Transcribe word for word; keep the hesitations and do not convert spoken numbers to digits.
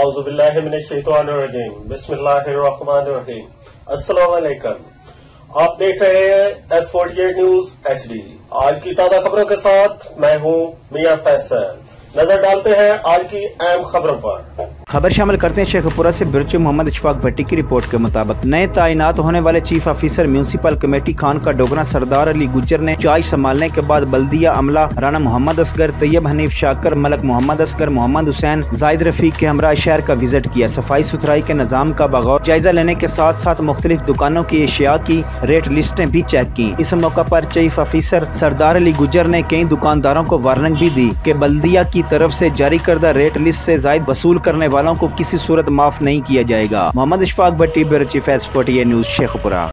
औज़ुबिल्लाहि मिनश्शैतानिर्रजीम बिस्मिल्लाहिर्रहमानिर्रहीम। अस्सलाम वालेकुम। आप देख रहे हैं S forty eight news H D. आज की ताज़ा खबरों के साथ मैं हूं मियां फैसल। नजर डालते हैं आज की अहम खबरों पर। खबर शामिल करते हैं शेखपुरा से ब्यूरो मोहम्मद इशफाक भट्टी की रिपोर्ट के मुताबिक नए तैनात होने वाले chief officer municipal committee Khan का डोगरा सरदार अली गुज्जर ने चार्ज संभालने के बाद बल्दिया अमला राना मोहम्मद असगर, तैयब हनीफ शाकर, मलक मोहम्मद असगर, मोहम्मद हुसैन, जाहिद रफीक के हमरा शहर का विजिट किया। सफाई सुथराई के निजाम का बगौर जायजा लेने के साथ साथ मुख्तलिफ दुकानों की एशिया की रेट लिस्टें भी चेक की। इस मौका पर चीफ ऑफिसर सरदार अली गुज्जर ने कई दुकानदारों को वार्निंग भी दी कि बल्दिया की तरफ से जारी करदा रेट लिस्ट से जायद वसूल करने वालों को किसी सूरत माफ नहीं किया जाएगा। Mohammad Ishfaq Bhatti, bureau chief S forty eight news Sheikhpura.